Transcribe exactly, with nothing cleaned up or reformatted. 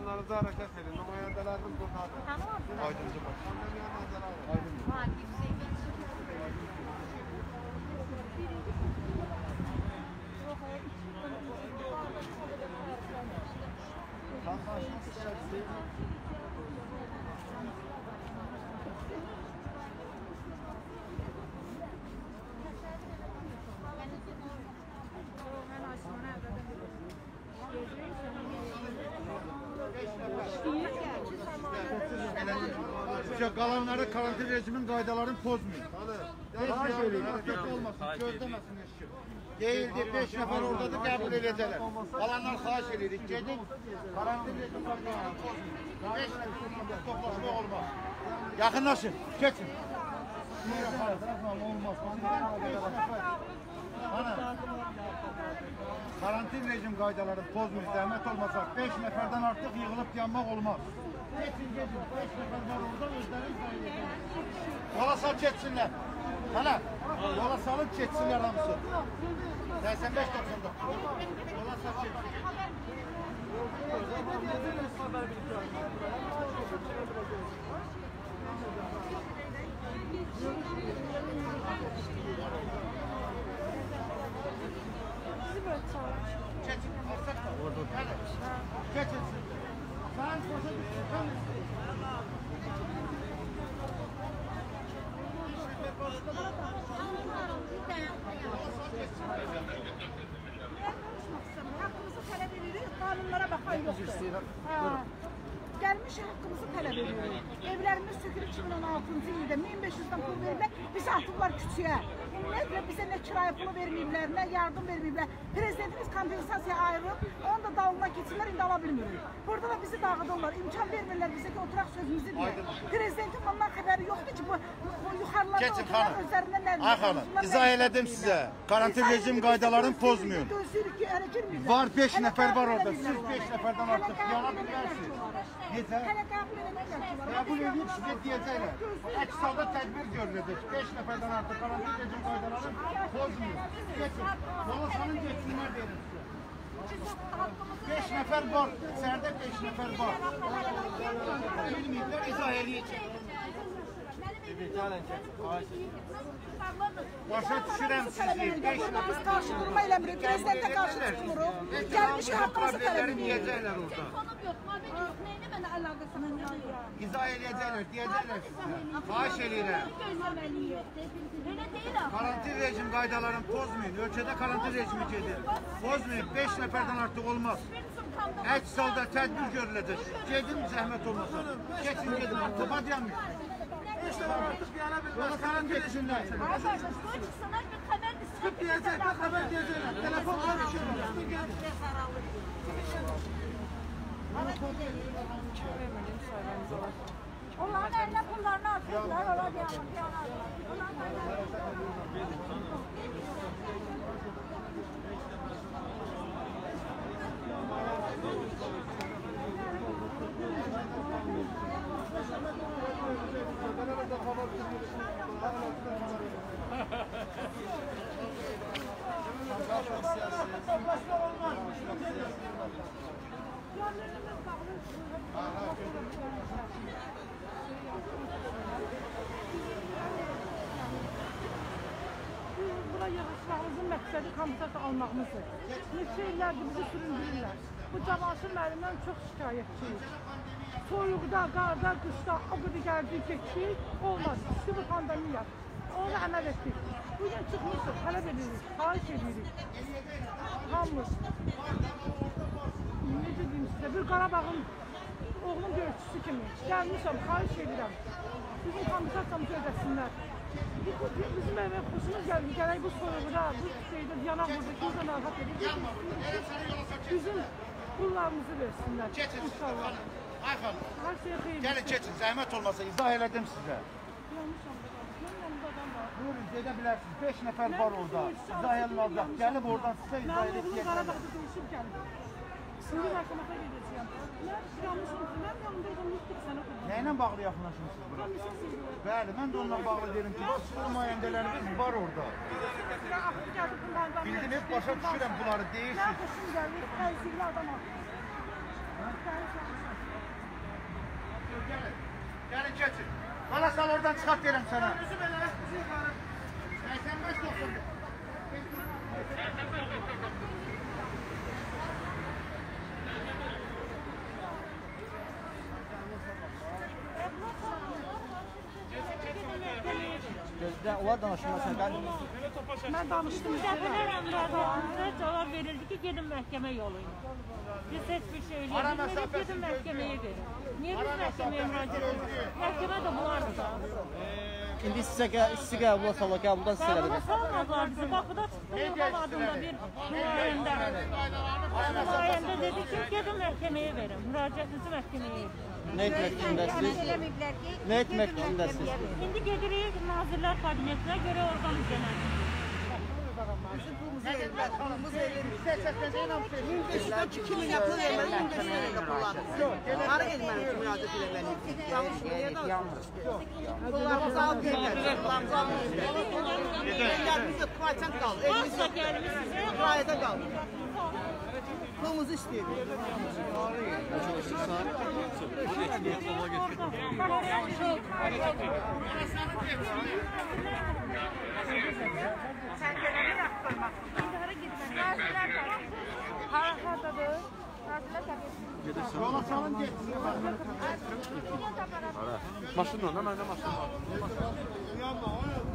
Kanallarınızda hareket edin. Nümayendeleriniz buradadır. Tamam. Aydınca baş. Aydınca. Var, yüksek. Qalanları karantin rejimin qaydalarını pozmayın. Daha şöyle hareket olmasın, gözlemesin eşki. Değildi, beş nefer oradadır, qəbul edəcəklər. Qalanlar xahiş edirik, gedin. Karantin rejimin qaydalarını pozmayın. Beş nefer orada toplaşma olmaz. Yaxınlaşın, keçin. Olmaz. Karantin rejim qaydalarını pozmayın, zəhmət olmasa beş nəfərdən artıq yığılıb yanmaq olmaz. Geçin, geçin. beş nəfər var orada, özləri izləyəcək. Yola sal keçsinlər. Hələ, yola salıb keçsinlər hamısı. səksən beş doxsan doqquz. Yola sal keçsinlər. Keçin, alsaq da. Hələ, keçinsin. Sen koşa düşün. Hakkımızı talep ediyoruz, kanunlara bakan yoktur. Gelmiş hakkımızı talep ediyoruz. Evlerimiz sökülüp iki bin on altıncı ilde min beş yüzden pul verirler, bizi attılar küçüğe. Ümumiyyətlə bizə nə kirayə pulu verməyiblər, nə yardım verməyiblər. Prezidentimiz kompensasiya ayırıb, onu da dalına keçirlər, indi ala bilmirik. Burada da bizi dağıdırlar, imkan vermirlər bizə ki, oturaq sözümüzü deyək. Prezidentin bundan xəbəri yoxdur ki, bu, bu yuxarılarda oturan özlərindən nə Ay xanım, izah elədim sizə. Karantin rejim qaydalarını pozmayın. Var beş nəfər var orada, siz beş nəfərdən artıq yana bilərsiniz. Necə? Qəbul edib sizə deyəcəklər. Əks halda tədbir görüləcək. beş nəfərdən artıq karantin rejim qaydalarını pozmayın. Geçin. Yola salın geçsinlər deyirim sizə. beş nəfər var, içəridə beş nəfər var. Bilməyiblər, izah eləyəcək. Başa düşürəm sizi. beş nəfər. Biz qarşı durma eləmirik, prezidentə qarşı çıxmırıq. Gəlmiş haqqımızı tələb edirik. Deyəcəklər orada. İzah eləyəcəklər, deyəcəklər sizə. Xahiş eləyirəm. Karantin rejim qaydalarını pozmayın. Ölkədə karantin rejimi gedir. Pozmayın, beş nəfərdən artıq olmaz. Əks halda tədbir görüləcək. Gedin, zəhmət olmasın. Keçin, gedin, tıbad yanmıyor. beş nəfər artıq yana bilməz. Karantin rejimlər. Arkadaşlar, sonra çıksınlar bir haber de Çıkıp diyecekler, haber diyecekler. Telefon konuşuyor. onların eline pullarını atıyorlar, orada yanıyor. Bura yığışmağımızın məqsədi kompensasiya almağımızdır. Neçə illərdir bizi süründürürlər. Bu Cavanşir müəllimdən çox şikayətçiyik. Soyuqda, qarda, qışda o qədər gəldik, getdik, olmaz. İşte bu pandemiya. Onu əməl etdik. Bugün çıxmışıq, tələb edirik, xahiş edirik. Hamımız. Necə deyim sizə, bir Qarabağın oğlum görüşçüsü kimi. Gəlmişəm, xahiş edirəm. Bizim kompensasiyamızı ödəsinlər. Bizim evə xoşumuz gəldi, gələk bu soyuqda, bu şeydə yanaq burada, kimsə narahat edir. Bizim pullarımızı versinlər. İnşallah. Ay xanım, Hər şey xeyir. gəlin keçin, zəhmət olmasa izah elədim sizə. Buyurun, gedə bilərsiniz. beş nəfər var orada. İzah elməliyəm. Gəlib oradan sizə izah Mən oğlum edəcəyəm. Qarabağda döyüşüb gəldim. Şimdi məhkəmətə gedəcəyəm. Mən yanlışım, mən yanımda idim, yıxdık sənə oxudum. Nə ilə bağlı yaxınlaşmışsınız bura? Komisyon seyirlər. Bəli, mən də onunla bağlı deyim ki, nümayəndələrimiz var orada. Axır gəldi bunlardan. Bildirib, başa düşürəm bunları Mən deyirsiniz. xoşum gəlir, təzyiqli adam aldım. Gelin. Gelin geçin. Bana sal oradan çıkart derim sana. seksen beş doksan. Gözdə olar danışılmasın. Mən danışdım. Dəfələrlə müraciətimizə cavab verildi ki, gedin məhkəmə yolu ilə. Biz heç bir şey Ara elədik, məsafəsini gedin məhkəməyə verin. Niyə Ara biz məhkəməyə müraciət məsafəsini edirik? Məhkəmə də bunlardır da. İndi sizə sizi qəbula salaq, qəbuldan siz Qəbula elədiniz. salmadılar bizi. Qapıda çıxdı Yılğan adında bir nümayəndə. Nümayəndə dedi ki, gedin məhkəməyə verin. Müraciətinizi məhkəməyə verin. Nə etmək fikrindəsiniz? Nə etmək fikrindəsiniz? İndi gedirik Nazirlər Kabinetinə görə orqan izləməlidir. iki min yapılır erməni, beş min yapılar. Hara erməni müraciət eləməliyik? Pullarımızı al deyirlər, pullarımızı al deyirlər. Evlərimiz də kuvayətən qalır, evimiz Varsa gəlmiş sizə, kuvayətə qalır. Pulumuzu istəyirik. Sən gələni yaxdırmaq. İndi hara getmək? Nazirlər tərəf. Haradadır? Nazirlər tərəf. Yola salın geçsin. Maşınla, mən də maşınla. Yanma, o